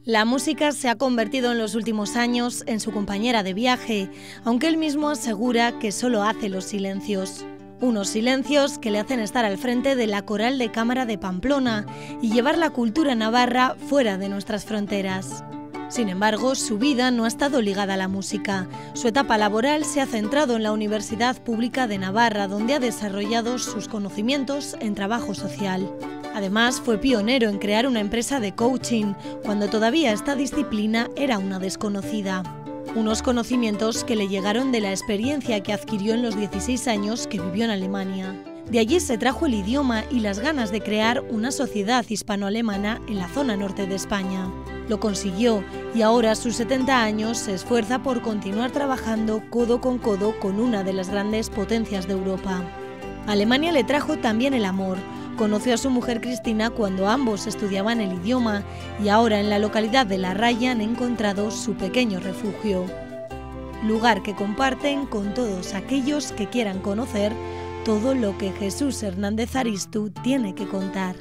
La música se ha convertido en los últimos años en su compañera de viaje, aunque él mismo asegura que solo hace los silencios. Unos silencios que le hacen estar al frente de la Coral de Cámara de Pamplona y llevar la cultura navarra fuera de nuestras fronteras. Sin embargo, su vida no ha estado ligada a la música. Su etapa laboral se ha centrado en la Universidad Pública de Navarra, donde ha desarrollado sus conocimientos en trabajo social. Además, fue pionero en crear una empresa de coaching, cuando todavía esta disciplina era una desconocida. Unos conocimientos que le llegaron de la experiencia que adquirió en los 16 años que vivió en Alemania. De allí se trajo el idioma y las ganas de crear una sociedad hispano-alemana en la zona norte de España. Lo consiguió y ahora a sus 70 años se esfuerza por continuar trabajando codo con una de las grandes potencias de Europa. Alemania le trajo también el amor. Conoció a su mujer Cristina cuando ambos estudiaban el idioma y ahora en la localidad de La Raya han encontrado su pequeño refugio. Lugar que comparten con todos aquellos que quieran conocer todo lo que Jesús Hernández Aristu tiene que contar.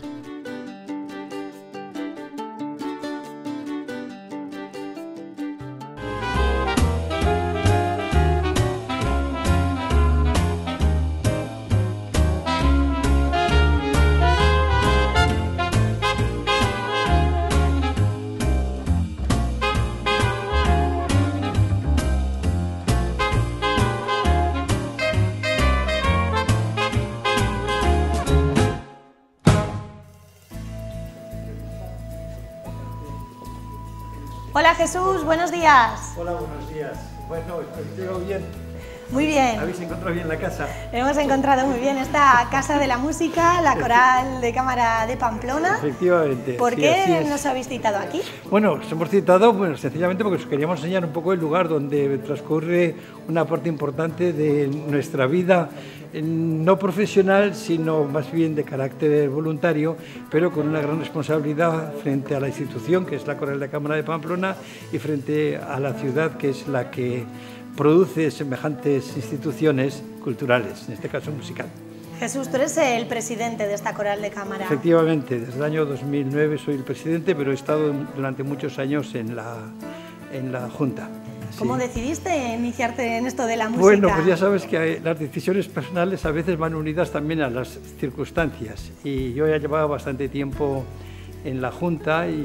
Hola Jesús, buenos días. Hola, buenos días. Bueno, ¿habéis llegado bien? Muy bien. ¿Habéis encontrado bien la casa? Hemos encontrado muy bien esta Casa de la Música, la Coral de Cámara de Pamplona. Efectivamente. ¿Por qué nos habéis citado aquí? Bueno, os hemos citado sencillamente porque os queríamos enseñar un poco el lugar donde transcurre una parte importante de nuestra vida, no profesional, sino más bien de carácter voluntario, pero con una gran responsabilidad frente a la institución, que es la Coral de Cámara de Pamplona, y frente a la ciudad, que es la que produce semejantes instituciones culturales, en este caso musical. Jesús, tú eres el presidente de esta Coral de Cámara. Efectivamente, desde el año 2009 soy el presidente, pero he estado durante muchos años en la Junta. ¿Cómo decidiste iniciarte en esto de la música? Bueno, pues ya sabes que las decisiones personales a veces van unidas también a las circunstancias. Y yo ya llevaba bastante tiempo en la Junta y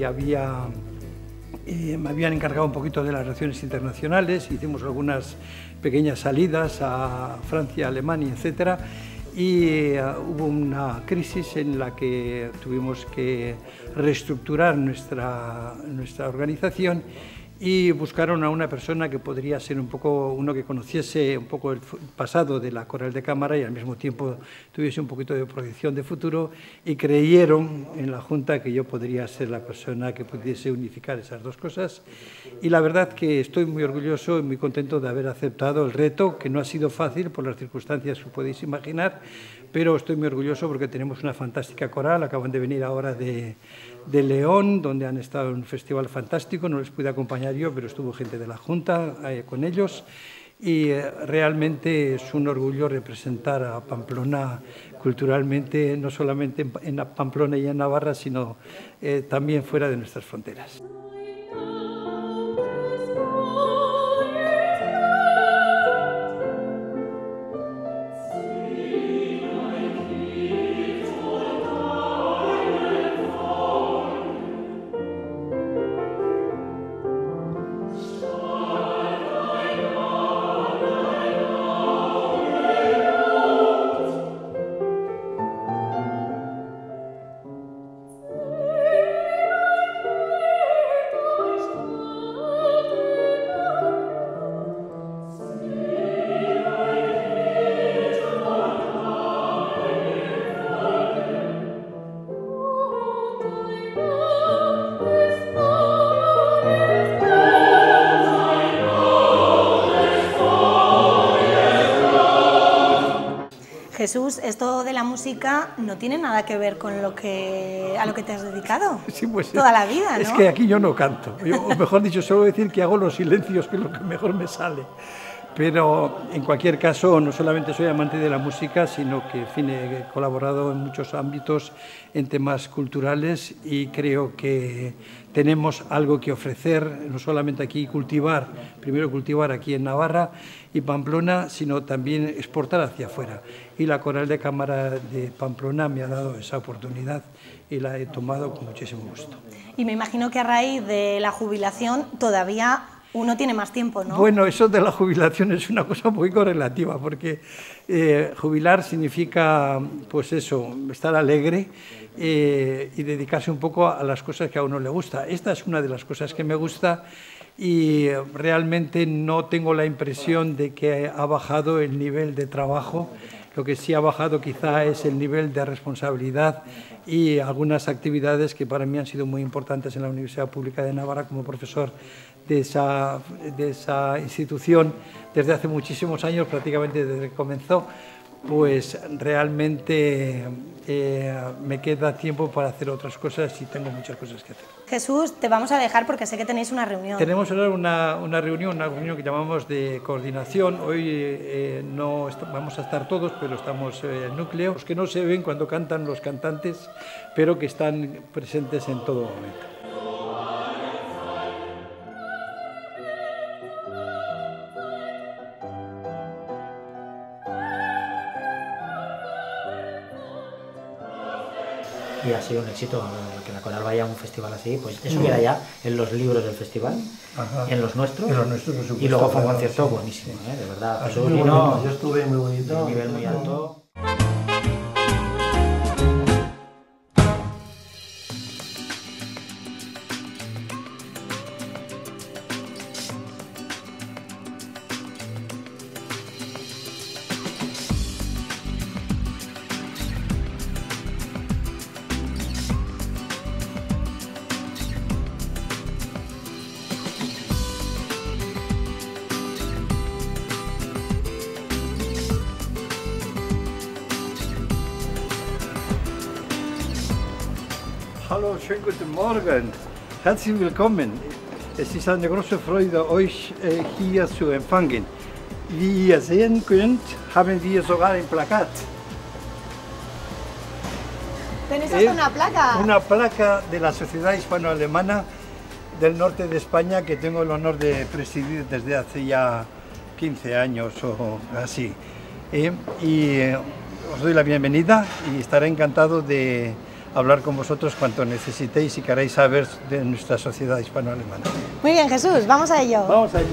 me habían encargado un poquito de las relaciones internacionales. Hicimos algunas pequeñas salidas a Francia, Alemania, etcétera. Y hubo una crisis en la que tuvimos que reestructurar nuestra organización y buscaron a una persona que podría ser un poco uno que conociese un poco el pasado de la Coral de Cámara y al mismo tiempo tuviese un poquito de proyección de futuro, y creyeron en la Junta que yo podría ser la persona que pudiese unificar esas dos cosas. Y la verdad que estoy muy orgulloso y muy contento de haber aceptado el reto, que no ha sido fácil por las circunstancias que podéis imaginar, pero estoy muy orgulloso porque tenemos una fantástica coral. Acaban de venir ahora de León, donde han estado en un festival fantástico. No les pude acompañar yo, pero estuvo gente de la Junta con ellos, y realmente es un orgullo representar a Pamplona culturalmente, no solamente en Pamplona y en Navarra, sino también fuera de nuestras fronteras. Jesús, esto de la música no tiene nada que ver con a lo que te has dedicado. Sí, pues, toda la vida, ¿no? Es que aquí yo no canto. O mejor dicho, suelo decir que hago los silencios, que es lo que mejor me sale. Pero en cualquier caso, no solamente soy amante de la música, sino que en fin, he colaborado en muchos ámbitos en temas culturales y creo que tenemos algo que ofrecer, no solamente aquí cultivar, primero cultivar aquí en Navarra y Pamplona, sino también exportar hacia afuera. Y la Coral de Cámara de Pamplona me ha dado esa oportunidad y la he tomado con muchísimo gusto. Y me imagino que a raíz de la jubilación todavía uno tiene más tiempo, ¿no? Bueno, eso de la jubilación es una cosa muy correlativa, porque jubilar significa, pues eso, estar alegre y dedicarse un poco a las cosas que a uno le gusta. Esta es una de las cosas que me gusta y realmente no tengo la impresión de que ha bajado el nivel de trabajo. Lo que sí ha bajado quizá es el nivel de responsabilidad y algunas actividades que para mí han sido muy importantes en la Universidad Pública de Navarra como profesor de esa institución desde hace muchísimos años, prácticamente desde que comenzó, pues realmente me queda tiempo para hacer otras cosas y tengo muchas cosas que hacer. Jesús, te vamos a dejar porque sé que tenéis una reunión. Tenemos ahora una reunión que llamamos de coordinación. Hoy no vamos a estar todos, pero estamos el núcleo, los que no se ven cuando cantan los cantantes, pero que están presentes en todo momento. Y ha sido un éxito que la coral vaya a un festival así, pues eso queda ya en los libros del festival, en los nuestros, y luego fue un concierto buenísimo, de verdad. Jesús vino, yo estuve muy bonito, un nivel muy alto. Hallo, schönen guten Morgen. Herzlich willkommen. Es ist eine große Freude, euch hier zu empfangen. Wie ihr sehen könnt, haben wir sogar ein Plakat. ¿Tenéis hasta una placa? Una placa de la Sociedad Hispano-Alemana del norte de España que tengo el honor de presidir desde hace ya 15 años o así. Os doy la bienvenida y estaré encantado de hablar con vosotros cuanto necesitéis y queráis saber de nuestra sociedad hispano-alemana. Muy bien, Jesús, vamos a ello. Vamos a ello.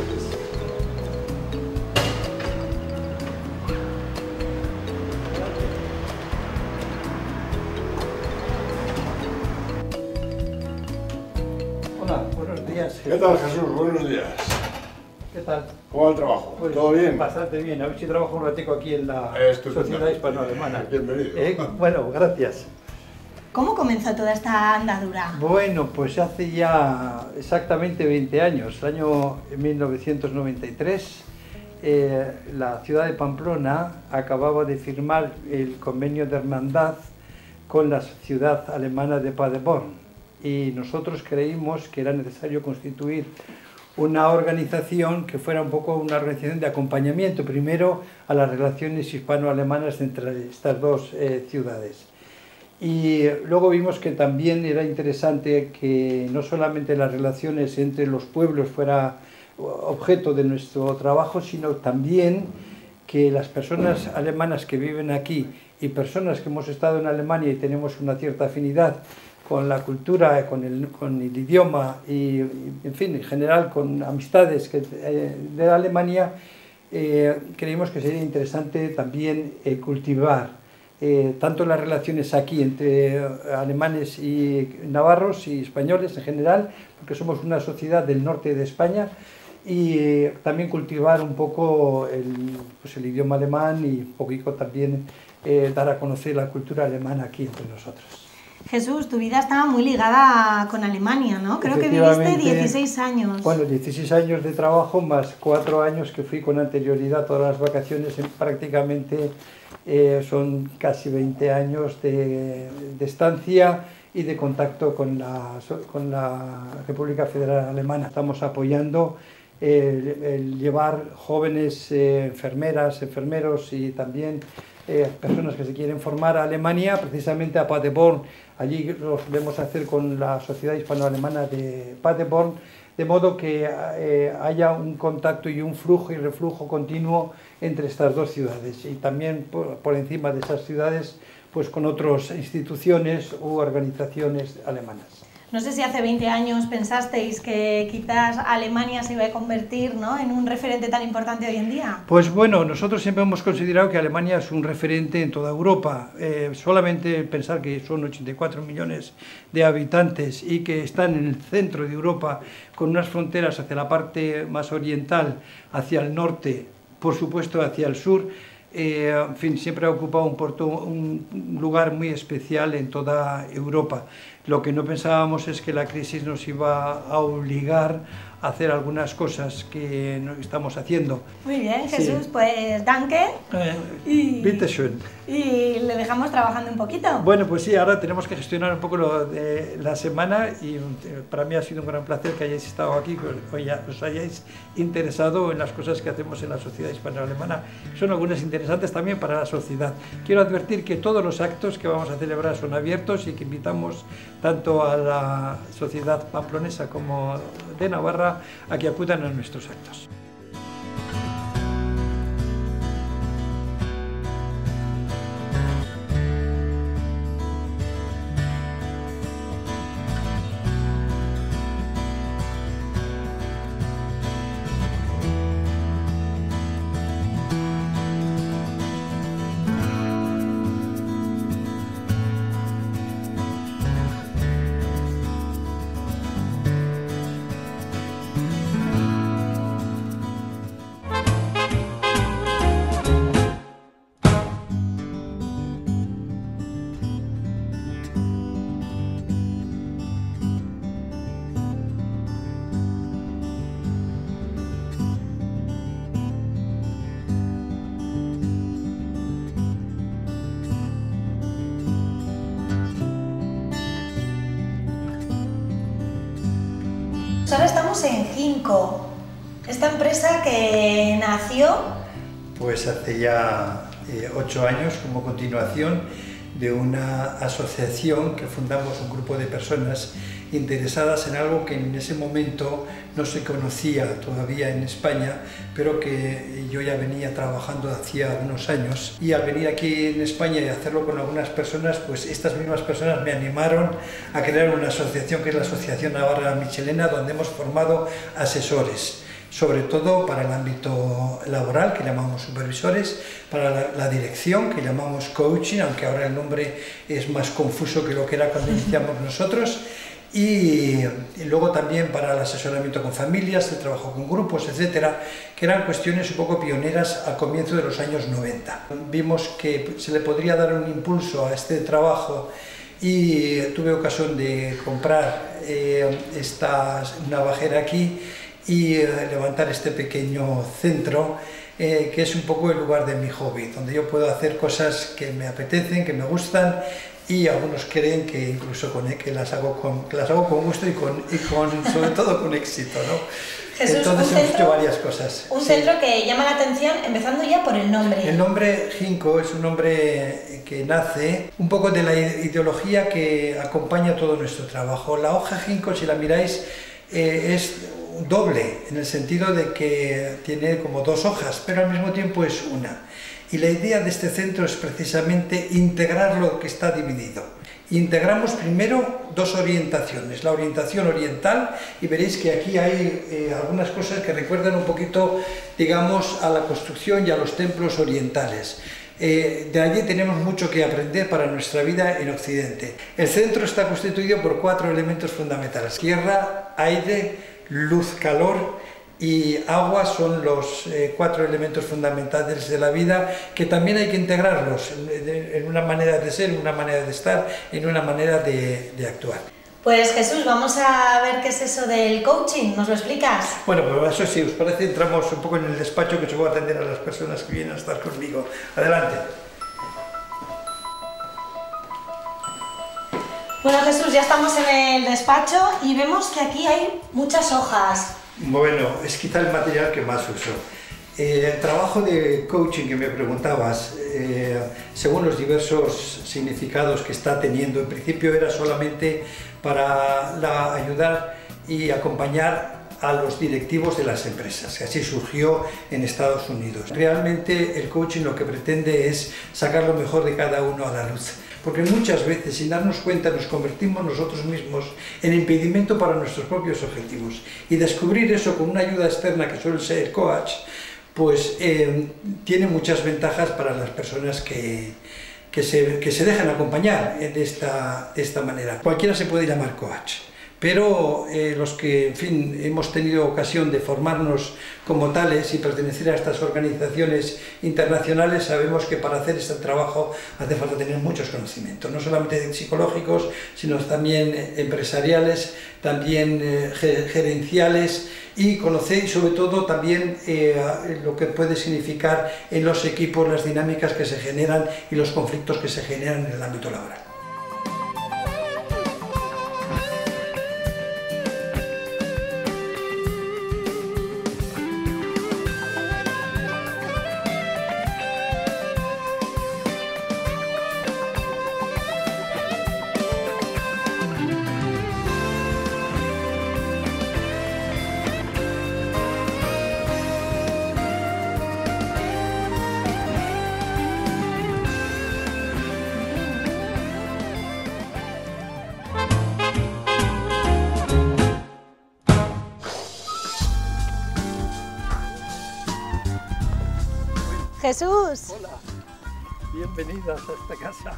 Hola, buenos días. ¿Qué tal, Jesús? Buenos días. ¿Qué tal? ¿Cómo va el trabajo? Pues, ¿Todo bien? Bastante bien. A ver si trabajo un ratico aquí en la Estupendo. Sociedad Hispano-Alemana. Bienvenido. Bueno, gracias. ¿Cómo comenzó toda esta andadura? Bueno, pues hace ya exactamente 20 años, el año 1993, la ciudad de Pamplona acababa de firmar el convenio de hermandad con la ciudad alemana de Paderborn y nosotros creímos que era necesario constituir una organización que fuera un poco una organización de acompañamiento, primero a las relaciones hispano-alemanas entre estas dos ciudades. Y luego vimos que también era interesante que no solamente las relaciones entre los pueblos fuera objeto de nuestro trabajo, sino también que las personas alemanas que viven aquí y personas que hemos estado en Alemania y tenemos una cierta afinidad con la cultura, con el idioma y, en fin, en general con amistades de Alemania, creímos que sería interesante también cultivar tanto las relaciones aquí entre alemanes y navarros y españoles en general, porque somos una sociedad del norte de España, y también cultivar un poco el idioma alemán y un poquito también dar a conocer la cultura alemana aquí entre nosotros. Jesús, tu vida estaba muy ligada con Alemania, ¿no? Creo que viviste 16 años. Bueno, 16 años de trabajo más 4 años que fui con anterioridad, todas las vacaciones prácticamente son casi 20 años de estancia y de contacto con la República Federal Alemana. Estamos apoyando el llevar jóvenes enfermeras, enfermeros y también personas que se quieren formar a Alemania, precisamente a Paderborn. Allí lo solemos hacer con la Sociedad Hispano-Alemana de Paderborn, de modo que haya un contacto y un flujo y reflujo continuo entre estas dos ciudades, y también por encima de esas ciudades pues con otras instituciones u organizaciones alemanas. No sé si hace 20 años pensasteis que quizás Alemania se iba a convertir, ¿no?, en un referente tan importante hoy en día. Pues bueno, nosotros siempre hemos considerado que Alemania es un referente en toda Europa. Solamente pensar que son 84 millones de habitantes y que están en el centro de Europa, con unas fronteras hacia la parte más oriental, hacia el norte, por supuesto hacia el sur, en fin, siempre ha ocupado un lugar muy especial en toda Europa. Lo que no pensábamos es que la crisis nos iba a obligar a hacer algunas cosas que no estamos haciendo. Muy bien, Jesús, sí. Pues danke. Bitte schön. Y le dejamos trabajando un poquito. Bueno, pues sí, ahora tenemos que gestionar un poco lo de la semana, y para mí ha sido un gran placer que hayáis estado aquí, que os hayáis interesado en las cosas que hacemos en la Sociedad Hispano-Alemana. Son algunas interesantes también para la sociedad. Quiero advertir que todos los actos que vamos a celebrar son abiertos y que invitamos tanto a la sociedad pamplonesa como de Navarra a que acudan a nuestros actos. Ahora estamos en Ginkgo, esta empresa que nació pues hace ya 8 años, como continuación de una asociación que fundamos, un grupo de personas interesadas en algo que en ese momento no se conocía todavía en España, pero que yo ya venía trabajando hacía unos años, y al venir aquí en España y hacerlo con algunas personas, pues estas mismas personas me animaron a crear una asociación que es la Asociación Navarra Michelena, donde hemos formado asesores, sobre todo para el ámbito laboral, que llamamos supervisores, para la dirección, que llamamos coaching, aunque ahora el nombre es más confuso que lo que era cuando iniciamos nosotros, y luego también para el asesoramiento con familias, el trabajo con grupos, etcétera, que eran cuestiones un poco pioneras al comienzo de los años 90. Vimos que se le podría dar un impulso a este trabajo y tuve ocasión de comprar esta navajera aquí y levantar este pequeño centro, que es un poco el lugar de mi hobby, donde yo puedo hacer cosas que me apetecen, que me gustan, y algunos creen que incluso que las hago con gusto y sobre todo con éxito, ¿no? Jesús, entonces hemos hecho varias cosas. Un centro que llama la atención, empezando ya por el nombre. El nombre Ginkgo es un nombre que nace un poco de la ideología que acompaña todo nuestro trabajo. La hoja Ginkgo, si la miráis, es doble, en el sentido de que tiene como dos hojas, pero al mismo tiempo es una. Y la idea de este centro es precisamente integrar lo que está dividido. Integramos primero dos orientaciones, la orientación oriental, y veréis que aquí hay algunas cosas que recuerdan un poquito, digamos, a la construcción y a los templos orientales. De allí tenemos mucho que aprender para nuestra vida en Occidente. El centro está constituido por 4 elementos fundamentales: tierra, aire, luz, calor y agua. Son los 4 elementos fundamentales de la vida, que también hay que integrarlos en una manera de ser, en una manera de estar, en una manera de actuar. Pues Jesús, vamos a ver qué es eso del coaching, ¿nos lo explicas? Bueno, pues eso sí, os parece, entramos un poco en el despacho, que yo voy a atender a las personas que vienen a estar conmigo. Adelante. Bueno, Jesús, ya estamos en el despacho y vemos que aquí hay muchas hojas. Bueno, es quizá el material que más uso. El trabajo de coaching que me preguntabas, según los diversos significados que está teniendo, en principio era solamente para ayudar y acompañar a los directivos de las empresas, que así surgió en Estados Unidos. Realmente el coaching lo que pretende es sacar lo mejor de cada uno a la luz, porque muchas veces, sin darnos cuenta, nos convertimos nosotros mismos en impedimento para nuestros propios objetivos, y descubrir eso con una ayuda externa que suele ser el coach, pues tiene muchas ventajas para las personas que se dejan acompañar de esta manera. Cualquiera se puede llamar coach, pero los que, en fin, hemos tenido ocasión de formarnos como tales y pertenecer a estas organizaciones internacionales, sabemos que para hacer este trabajo hace falta tener muchos conocimientos, no solamente psicológicos, sino también empresariales, también gerenciales, y conocer sobre todo también lo que puede significar en los equipos las dinámicas que se generan y los conflictos que se generan en el ámbito laboral. Jesús. Hola, bienvenidas a esta casa.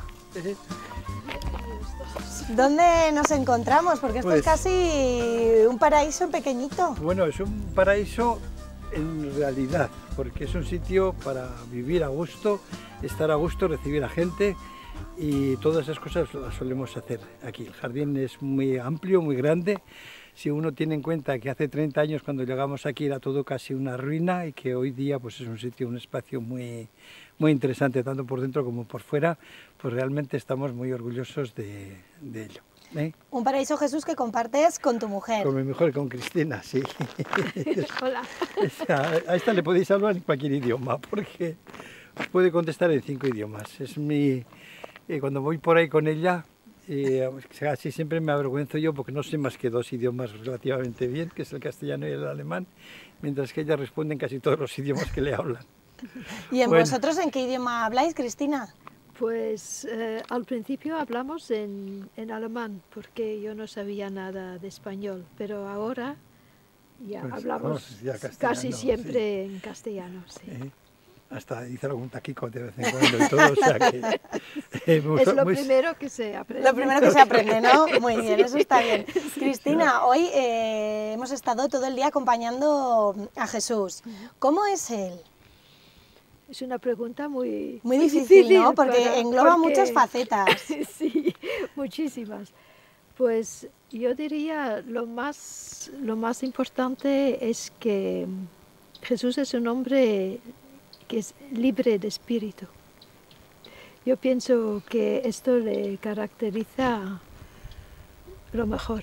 ¿Dónde nos encontramos? Porque esto Pues, es casi un paraíso pequeñito. Bueno, es un paraíso en realidad, porque es un sitio para vivir a gusto, estar a gusto, recibir a gente, y todas esas cosas las solemos hacer aquí. El jardín es muy amplio, muy grande. Si uno tiene en cuenta que hace 30 años cuando llegamos aquí era todo casi una ruina, y que hoy día pues es un sitio, un espacio muy interesante, tanto por dentro como por fuera, pues realmente estamos muy orgullosos de ello. Un paraíso, Jesús, que compartes con tu mujer. Con mi mujer, con Cristina, sí. Hola. A esta le podéis hablar en cualquier idioma, porque os puede contestar en 5 idiomas. Es cuando voy por ahí con ella, casi siempre me avergüenzo yo porque no sé más que 2 idiomas relativamente bien, que es el castellano y el alemán, mientras que ella responde en casi todos los idiomas que le hablan. ¿Y vosotros en qué idioma habláis, Cristina? Pues al principio hablamos en alemán, porque yo no sabía nada de español, pero ahora ya pues hablamos ya casi siempre en castellano. Sí. Hasta hice algún taquico de vez en cuando y todo, o sea que... es lo primero que se aprende. Lo primero que se aprende, ¿no? Muy bien, eso está bien. Cristina, hoy hemos estado todo el día acompañando a Jesús. ¿Cómo es él? Es una pregunta muy difícil, ¿no? Porque engloba muchas facetas. Sí, muchísimas. Pues yo diría lo más importante es que Jesús es un hombre que es libre de espíritu. Yo pienso que esto le caracteriza lo mejor.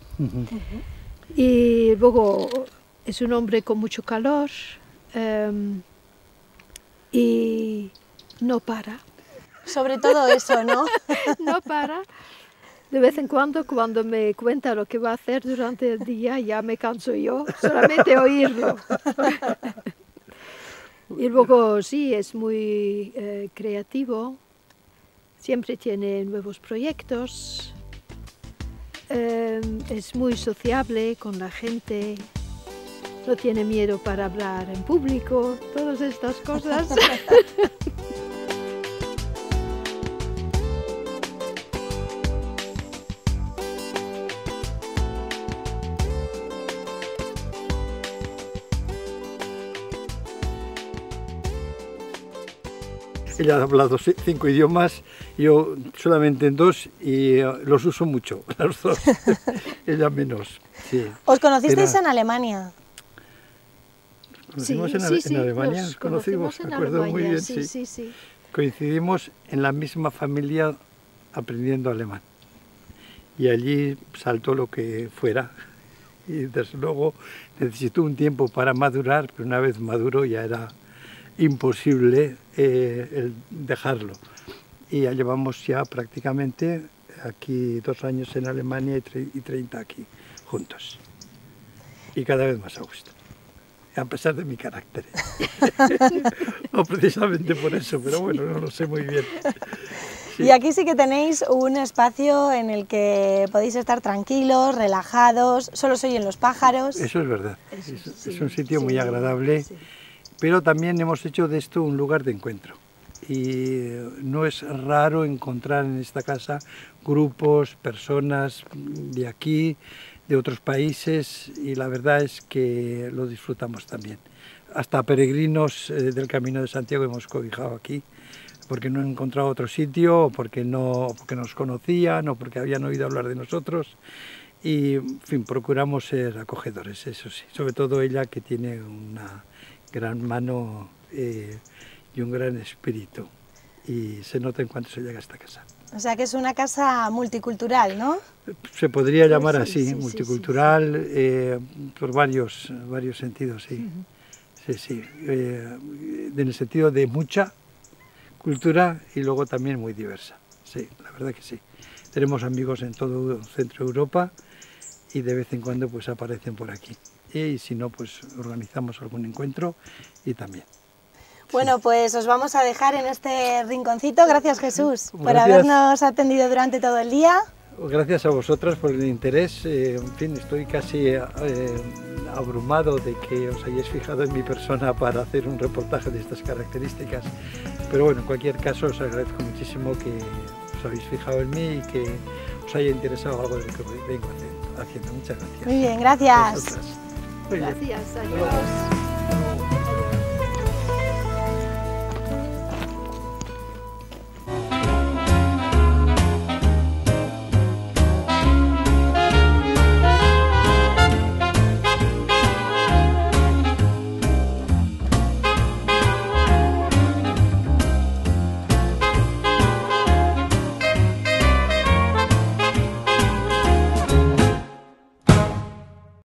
Y luego es un hombre con mucho calor y no para. Sobre todo eso, ¿no? No para. De vez en cuando me cuenta lo que va a hacer durante el día, ya me canso yo, solamente oírlo. Y luego sí, es muy creativo, siempre tiene nuevos proyectos, es muy sociable con la gente, no tiene miedo para hablar en público, todas estas cosas. Ella ha hablado 5 idiomas, yo solamente en 2 y los uso mucho, los 2, ella menos. Sí. ¿Os conocisteis en Alemania? ¿Nos conocimos en Alemania? Nos conocimos, me acuerdo muy bien, sí. Coincidimos en la misma familia aprendiendo alemán y allí saltó lo que fuera y desde luego necesitó un tiempo para madurar, pero una vez maduro ya era imposible el dejarlo. Y ya llevamos ya prácticamente aquí 2 años en Alemania y 30 aquí, juntos. Y cada vez más a gusto, a pesar de mi carácter. No precisamente por eso, pero bueno, no lo sé muy bien. Sí. Y aquí sí que tenéis un espacio en el que podéis estar tranquilos, relajados, solo se oyen los pájaros. Eso es verdad, es un sitio muy agradable, pero también hemos hecho de esto un lugar de encuentro. Y no es raro encontrar en esta casa grupos, personas de aquí, de otros países, y la verdad es que lo disfrutamos también. Hasta peregrinos del Camino de Santiago hemos cobijado aquí, porque no han encontrado otro sitio, o porque nos conocían, o porque habían oído hablar de nosotros. Y, en fin, procuramos ser acogedores, eso sí. Sobre todo ella, que tiene una gran mano y un gran espíritu. Y se nota en cuanto se llega a esta casa. O sea que es una casa multicultural, ¿no? Se podría llamar así, multicultural, por varios sentidos, sí. Sí. En el sentido de mucha cultura y luego también muy diversa. Sí, la verdad que sí. Tenemos amigos en todo Centro Europa y de vez en cuando pues aparecen por aquí. Y si no, pues organizamos algún encuentro y también. Bueno, pues os vamos a dejar en este rinconcito. Gracias, Jesús, por habernos atendido durante todo el día. Gracias a vosotras por el interés. En fin, estoy casi abrumado de que os hayáis fijado en mi persona para hacer un reportaje de estas características. Pero bueno, en cualquier caso os agradezco muchísimo que os habéis fijado en mí y que os haya interesado algo de lo que vengo haciendo. Muchas gracias. Muy bien, gracias. Gracias, adiós.